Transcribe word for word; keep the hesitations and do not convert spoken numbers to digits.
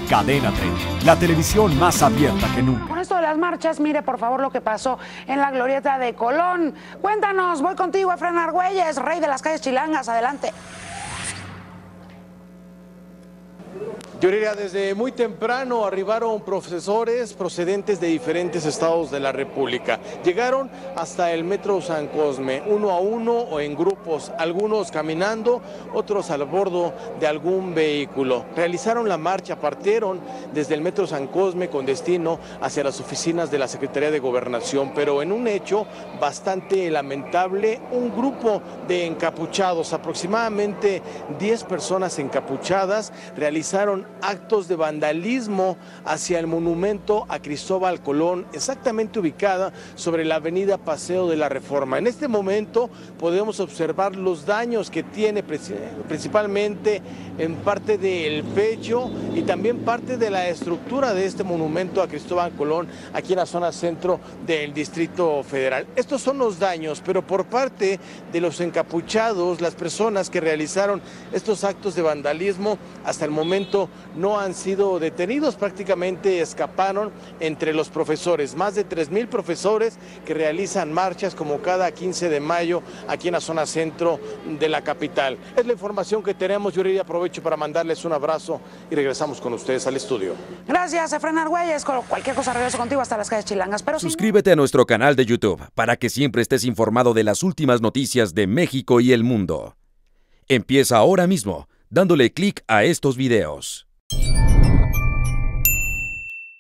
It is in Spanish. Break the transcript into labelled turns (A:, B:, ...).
A: Cadena treinta, la televisión más abierta que nunca.
B: Con esto de las marchas, mire por favor lo que pasó en la glorieta de Colón. Cuéntanos, voy contigo, Efraín Argüelles, rey de las calles chilangas, adelante.
C: Yuriria, desde muy temprano arribaron profesores procedentes de diferentes estados de la República. Llegaron hasta el Metro San Cosme, uno a uno o en grupos, algunos caminando, otros al bordo de algún vehículo. Realizaron la marcha, partieron desde el Metro San Cosme con destino hacia las oficinas de la Secretaría de Gobernación, pero en un hecho bastante lamentable, un grupo de encapuchados, aproximadamente diez personas encapuchadas, realizaron actos de vandalismo hacia el monumento a Cristóbal Colón, exactamente ubicada sobre la avenida Paseo de la Reforma. En este momento podemos observar los daños que tiene principalmente en parte del pecho y también parte de la estructura de este monumento a Cristóbal Colón aquí en la zona centro del Distrito Federal. Estos son los daños, pero por parte de los encapuchados, las personas que realizaron estos actos de vandalismo, hasta el momento no han sido detenidos, prácticamente escaparon entre los profesores, más de tres mil profesores que realizan marchas como cada quince de mayo aquí en la zona centro de la capital. Es la información que tenemos, Yuriria, aprovecho para mandarles un abrazo y regresamos con ustedes al estudio.
B: Gracias, Efraín Argüelles, cualquier cosa regreso contigo hasta las calles chilangas. Pero
D: suscríbete a nuestro canal de YouTube para que siempre estés informado de las últimas noticias de México y el mundo. Empieza ahora mismo dándole clic a estos videos.